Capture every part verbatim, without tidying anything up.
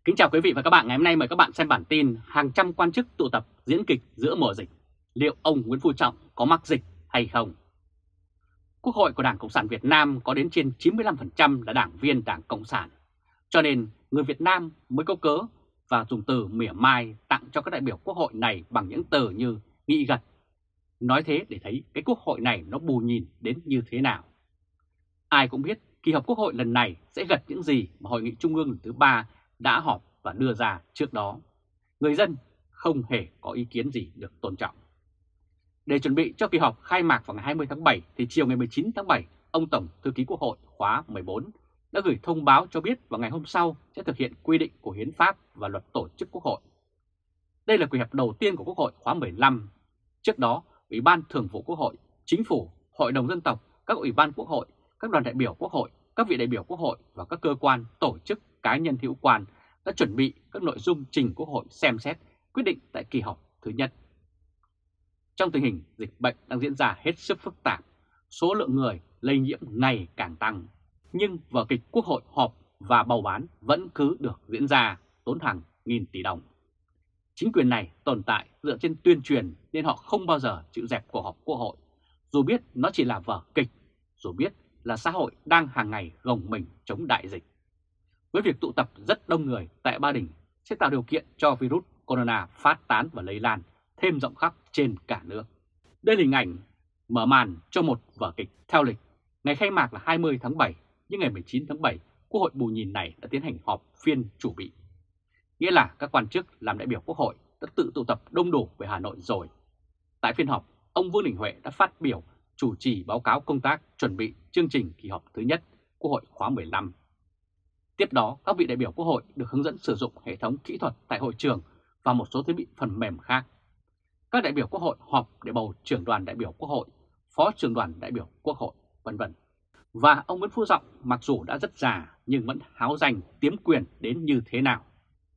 Kính chào quý vị và các bạn. Ngày hôm nay mời các bạn xem bản tin hàng trăm quan chức tụ tập diễn kịch giữa mùa dịch. Liệu ông Nguyễn Phú Trọng có mắc dịch hay không? Quốc hội của Đảng Cộng sản Việt Nam có đến trên chín mươi lăm phần trăm là đảng viên Đảng Cộng sản. Cho nên người Việt Nam mới có cớ và dùng từ mỉa mai tặng cho các đại biểu quốc hội này bằng những từ như nghị gật. Nói thế để thấy cái quốc hội này nó bù nhìn đến như thế nào. Ai cũng biết kỳ họp quốc hội lần này sẽ gật những gì mà Hội nghị Trung ương lần thứ ba đã họp và đưa ra trước đó. Người dân không hề có ý kiến gì được tôn trọng. Để chuẩn bị cho kỳ họp khai mạc vào ngày hai mươi tháng bảy thì chiều ngày mười chín tháng bảy, ông Tổng Thư ký Quốc hội khóa mười bốn đã gửi thông báo cho biết vào ngày hôm sau sẽ thực hiện quy định của Hiến pháp và Luật Tổ chức Quốc hội. Đây là kỳ họp đầu tiên của Quốc hội khóa mười lăm. Trước đó, Ủy ban Thường vụ Quốc hội, Chính phủ, Hội đồng Dân tộc, các ủy ban Quốc hội, các đoàn đại biểu Quốc hội, các vị đại biểu Quốc hội và các cơ quan, tổ chức, cá nhân hữu quan đã chuẩn bị các nội dung trình Quốc hội xem xét quyết định tại kỳ họp thứ nhất. Trong tình hình dịch bệnh đang diễn ra hết sức phức tạp, số lượng người lây nhiễm ngày càng tăng, nhưng vở kịch Quốc hội họp và bầu bán vẫn cứ được diễn ra, tốn hàng nghìn tỷ đồng. Chính quyền này tồn tại dựa trên tuyên truyền nên họ không bao giờ chịu dẹp cuộc họp Quốc hội, dù biết nó chỉ là vở kịch, dù biết là xã hội đang hàng ngày gồng mình chống đại dịch. Với việc tụ tập rất đông người tại Ba Đình sẽ tạo điều kiện cho virus corona phát tán và lây lan thêm rộng khắp trên cả nước. Đây là hình ảnh mở màn cho một vở kịch theo lịch. Ngày khai mạc là hai mươi tháng bảy, nhưng ngày mười chín tháng bảy, Quốc hội bù nhìn này đã tiến hành họp phiên chủ bị. Nghĩa là các quan chức làm đại biểu Quốc hội đã tự tụ tập đông đủ về Hà Nội rồi. Tại phiên họp, ông Vương Đình Huệ đã phát biểu chủ trì báo cáo công tác chuẩn bị chương trình kỳ họp thứ nhất Quốc hội khóa mười lăm. Tiếp đó, các vị đại biểu Quốc hội được hướng dẫn sử dụng hệ thống kỹ thuật tại hội trường và một số thiết bị phần mềm khác. Các đại biểu Quốc hội họp để bầu trưởng đoàn đại biểu Quốc hội, phó trưởng đoàn đại biểu Quốc hội, vân vân. Và ông Nguyễn Phú Trọng mặc dù đã rất già nhưng vẫn háo danh tiếm quyền đến như thế nào.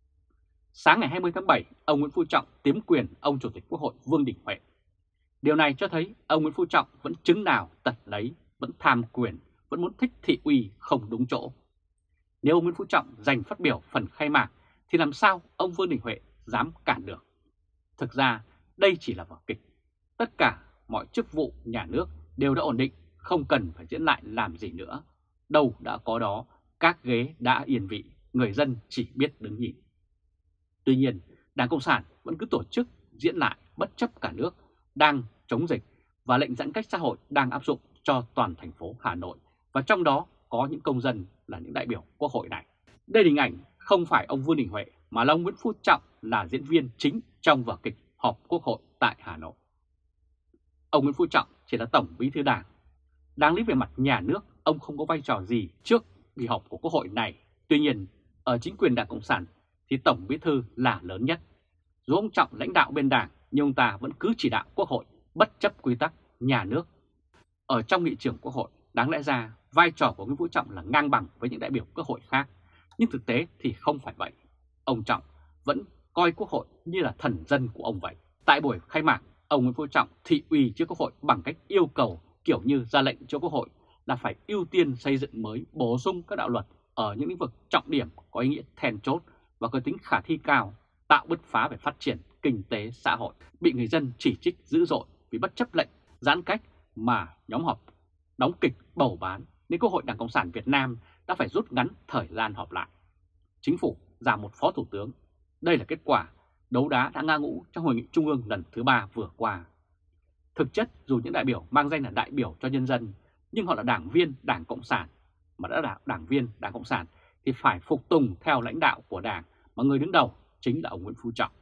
Sáng ngày hai mươi tháng bảy, ông Nguyễn Phú Trọng tiếm quyền ông Chủ tịch Quốc hội Vương Đình Huệ. Điều này cho thấy ông Nguyễn Phú Trọng vẫn chứng nào tật lấy, vẫn tham quyền, vẫn muốn thích thị uy không đúng chỗ. Nếu ông Nguyễn Phú Trọng giành phát biểu phần khai mạc thì làm sao ông Vương Đình Huệ dám cản được? Thực ra đây chỉ là vở kịch. Tất cả mọi chức vụ nhà nước đều đã ổn định, không cần phải diễn lại làm gì nữa. Đâu đã có đó, các ghế đã yên vị, người dân chỉ biết đứng nhìn. Tuy nhiên, Đảng Cộng sản vẫn cứ tổ chức diễn lại bất chấp cả nước đang chống dịch và lệnh giãn cách xã hội đang áp dụng cho toàn thành phố Hà Nội, và trong đó có những công dân là những đại biểu Quốc hội này. Đây là hình ảnh không phải ông Vương Đình Huệ mà là ông Nguyễn Phú Trọng là diễn viên chính trong vở kịch họp Quốc hội tại Hà Nội. Ông Nguyễn Phú Trọng chỉ là Tổng Bí thư Đảng. Đáng lý về mặt nhà nước, ông không có vai trò gì trước kỳ họp của Quốc hội này. Tuy nhiên, ở chính quyền Đảng Cộng sản thì Tổng Bí thư là lớn nhất. Dù ông Trọng lãnh đạo bên Đảng, nhưng ông ta vẫn cứ chỉ đạo Quốc hội bất chấp quy tắc nhà nước. Ở trong nghị trường Quốc hội, đáng lẽ ra vai trò của Nguyễn Phú Trọng là ngang bằng với những đại biểu Quốc hội khác, nhưng thực tế thì không phải vậy. Ông Trọng vẫn coi Quốc hội như là thần dân của ông vậy. Tại buổi khai mạc, ông Nguyễn Phú Trọng thị uy trước Quốc hội bằng cách yêu cầu kiểu như ra lệnh cho Quốc hội là phải ưu tiên xây dựng mới, bổ sung các đạo luật ở những lĩnh vực trọng điểm có ý nghĩa then chốt và có tính khả thi cao, tạo bứt phá về phát triển kinh tế xã hội, bị người dân chỉ trích dữ dội vì bất chấp lệnh giãn cách mà nhóm họp đóng kịch bầu bán, nên Quốc hội Đảng Cộng sản Việt Nam đã phải rút ngắn thời gian họp lại. Chính phủ giảm một phó thủ tướng. Đây là kết quả đấu đá đã ngã ngũ trong Hội nghị Trung ương lần thứ ba vừa qua. Thực chất, dù những đại biểu mang danh là đại biểu cho nhân dân, nhưng họ là đảng viên Đảng Cộng sản, mà đã là đảng viên Đảng Cộng sản thì phải phục tùng theo lãnh đạo của Đảng, mà người đứng đầu chính là ông Nguyễn Phú Trọng.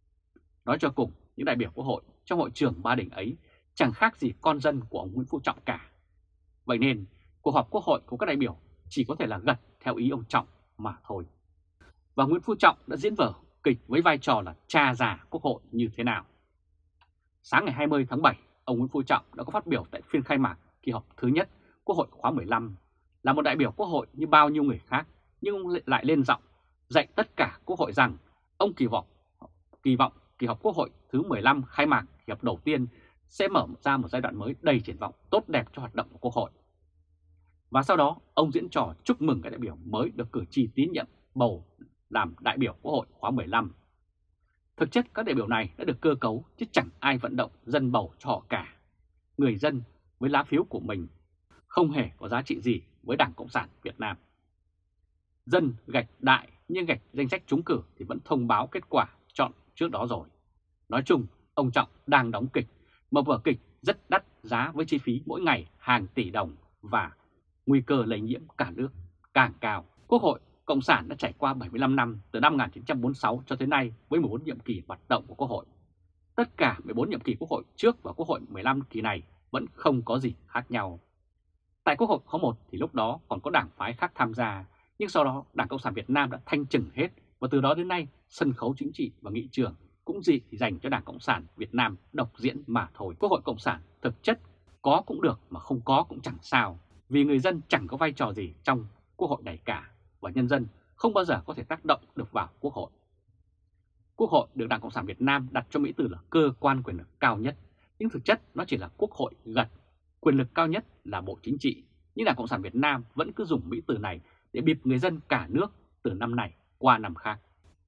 Nói cho cùng, những đại biểu Quốc hội trong hội trường Ba Đình ấy chẳng khác gì con dân của ông Nguyễn Phú Trọng cả. Vậy nên, cuộc họp Quốc hội của các đại biểu chỉ có thể là gật theo ý ông Trọng mà thôi. Và Nguyễn Phú Trọng đã diễn vở kịch với vai trò là cha già Quốc hội như thế nào. Sáng ngày hai mươi tháng bảy, ông Nguyễn Phú Trọng đã có phát biểu tại phiên khai mạc kỳ họp thứ nhất Quốc hội khóa mười lăm. Là một đại biểu Quốc hội như bao nhiêu người khác, nhưng ông lại lên giọng dạy tất cả Quốc hội rằng ông kỳ vọng kỳ vọng kỳ họp Quốc hội thứ mười lăm khai mạc kỳ họp đầu tiên sẽ mở ra một giai đoạn mới đầy triển vọng tốt đẹp cho hoạt động của Quốc hội. Và sau đó, ông diễn trò chúc mừng các đại biểu mới được cử tri tín nhiệm bầu làm đại biểu Quốc hội khóa mười lăm. Thực chất các đại biểu này đã được cơ cấu chứ chẳng ai vận động dân bầu cho họ cả. Người dân với lá phiếu của mình không hề có giá trị gì với Đảng Cộng sản Việt Nam. Dân gạch đại nhưng gạch danh sách trúng cử thì vẫn thông báo kết quả chọn trước đó rồi. Nói chung, ông Trọng đang đóng kịch, một vở kịch rất đắt giá với chi phí mỗi ngày hàng tỷ đồng và nguy cơ lây nhiễm cả nước càng cao. Quốc hội Cộng sản đã trải qua bảy mươi lăm năm từ năm một nghìn chín trăm bốn mươi sáu cho tới nay với mười bốn nhiệm kỳ hoạt động của Quốc hội. Tất cả mười bốn nhiệm kỳ Quốc hội trước và Quốc hội mười lăm kỳ này vẫn không có gì khác nhau. Tại Quốc hội khóa một thì lúc đó còn có đảng phái khác tham gia, nhưng sau đó Đảng Cộng sản Việt Nam đã thanh trừng hết và từ đó đến nay sân khấu chính trị và nghị trường cũng gì thì dành cho Đảng Cộng sản Việt Nam độc diễn mà thôi. Quốc hội Cộng sản thực chất có cũng được mà không có cũng chẳng sao, vì người dân chẳng có vai trò gì trong Quốc hội này cả và nhân dân không bao giờ có thể tác động được vào Quốc hội. Quốc hội được Đảng Cộng sản Việt Nam đặt cho mỹ từ là cơ quan quyền lực cao nhất, nhưng thực chất nó chỉ là Quốc hội gật. Quyền lực cao nhất là Bộ Chính trị, nhưng Đảng Cộng sản Việt Nam vẫn cứ dùng mỹ từ này để bịp người dân cả nước từ năm này qua năm khác.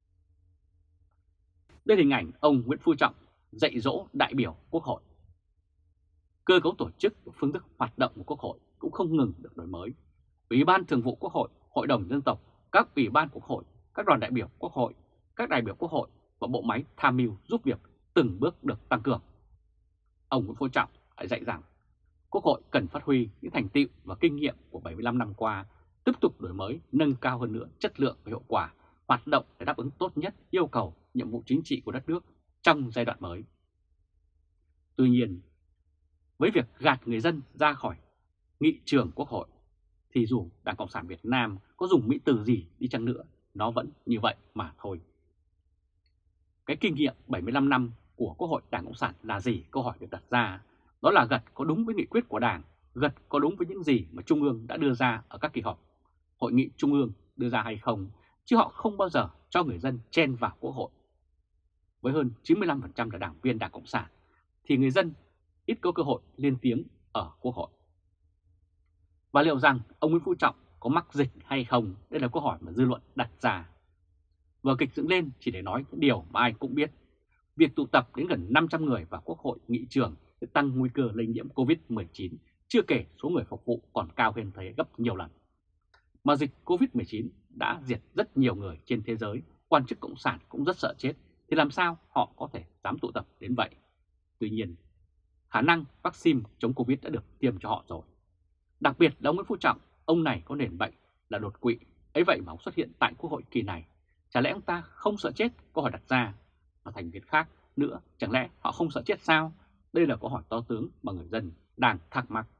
Đây là hình ảnh ông Nguyễn Phú Trọng dạy dỗ đại biểu Quốc hội. Cơ cấu tổ chức và phương thức hoạt động của Quốc hội cũng không ngừng được đổi mới. Ủy ban Thường vụ Quốc hội, Hội đồng Dân tộc, các ủy ban Quốc hội, các đoàn đại biểu Quốc hội, các đại biểu Quốc hội và bộ máy tham mưu giúp việc từng bước được tăng cường. Ông Nguyễn Phú Trọng lại dạy rằng Quốc hội cần phát huy những thành tựu và kinh nghiệm của bảy mươi lăm năm qua, tiếp tục đổi mới, nâng cao hơn nữa chất lượng và hiệu quả, hoạt động để đáp ứng tốt nhất yêu cầu, nhiệm vụ chính trị của đất nước trong giai đoạn mới. Tuy nhiên, với việc gạt người dân ra khỏi nghị trường Quốc hội, thì dù Đảng Cộng sản Việt Nam có dùng mỹ từ gì đi chăng nữa, nó vẫn như vậy mà thôi. Cái kinh nghiệm bảy mươi lăm năm của Quốc hội Đảng Cộng sản là gì? Câu hỏi được đặt ra. Đó là gật có đúng với nghị quyết của Đảng, gật có đúng với những gì mà Trung ương đã đưa ra ở các kỳ họp, Hội nghị Trung ương đưa ra hay không, chứ họ không bao giờ cho người dân chen vào Quốc hội. Với hơn chín mươi lăm phần trăm là đảng viên Đảng Cộng sản, thì người dân ít có cơ hội lên tiếng ở Quốc hội. Và liệu rằng ông Nguyễn Phú Trọng có mắc dịch hay không? Đây là câu hỏi mà dư luận đặt ra. Vở kịch dựng lên chỉ để nói những điều mà ai cũng biết. Việc tụ tập đến gần năm trăm người vào Quốc hội nghị trường sẽ tăng nguy cơ lây nhiễm Covid mười chín, chưa kể số người phục vụ còn cao hơn thế gấp nhiều lần. Mà dịch Covid mười chín đã diệt rất nhiều người trên thế giới, quan chức Cộng sản cũng rất sợ chết, thì làm sao họ có thể dám tụ tập đến vậy? Tuy nhiên, khả năng vaccine chống Covid đã được tiêm cho họ rồi. Đặc biệt là ông Nguyễn Phú Trọng, ông này có nền bệnh là đột quỵ, ấy vậy mà ông xuất hiện tại Quốc hội kỳ này. Chả lẽ ông ta không sợ chết? Câu hỏi đặt ra. Và thành viên khác nữa, chẳng lẽ họ không sợ chết sao? Đây là câu hỏi to tướng mà người dân đang thắc mắc.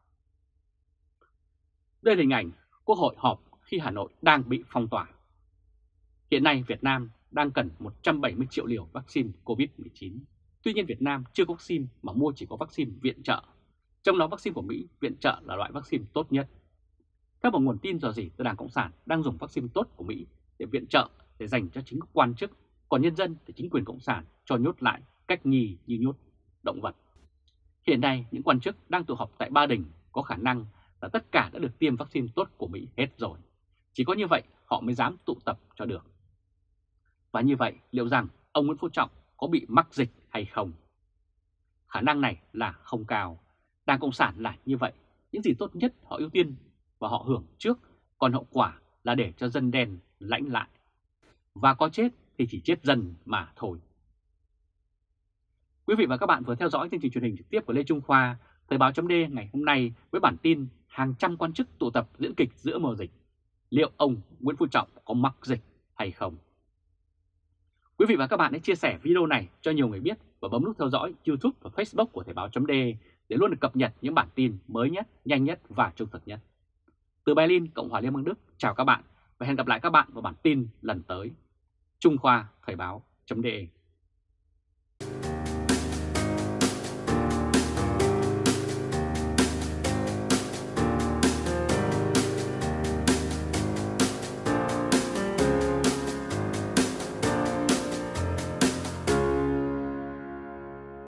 Đây là hình ảnh Quốc hội họp khi Hà Nội đang bị phong tỏa. Hiện nay Việt Nam đang cần một trăm bảy mươi triệu liều vaccine Covid mười chín. Tuy nhiên Việt Nam chưa có vaccine mà mua chỉ có vaccine viện trợ. Trong đó vaccine của Mỹ viện trợ là loại vaccine tốt nhất. Theo một nguồn tin dò dỉ từ Đảng Cộng sản đang dùng vaccine tốt của Mỹ để viện trợ để dành cho chính các quan chức, còn nhân dân thì chính quyền Cộng sản cho nhốt lại cách nhì như nhốt động vật. Hiện nay những quan chức đang tụ họp tại Ba Đình có khả năng là tất cả đã được tiêm vaccine tốt của Mỹ hết rồi. Chỉ có như vậy họ mới dám tụ tập cho được. Và như vậy liệu rằng ông Nguyễn Phú Trọng có bị mắc dịch hay không? Khả năng này là không cao. Đảng Cộng sản là như vậy, những gì tốt nhất họ ưu tiên và họ hưởng trước, còn hậu quả là để cho dân đen lãnh lại. Và có chết thì chỉ chết dần mà thôi. Quý vị và các bạn vừa theo dõi chương trình truyền hình trực tiếp của Lê Trung Khoa, Thời báo chấm D ngày hôm nay với bản tin hàng trăm quan chức tụ tập diễn kịch giữa mùa dịch. Liệu ông Nguyễn Phú Trọng có mắc dịch hay không? Quý vị và các bạn hãy chia sẻ video này cho nhiều người biết và bấm nút theo dõi YouTube và Facebook của Thời báo chấm D để luôn được cập nhật những bản tin mới nhất, nhanh nhất và trung thực nhất. Từ Berlin, Cộng hòa Liên bang Đức, chào các bạn và hẹn gặp lại các bạn vào bản tin lần tới. Trung Khoa Thời báo chấm D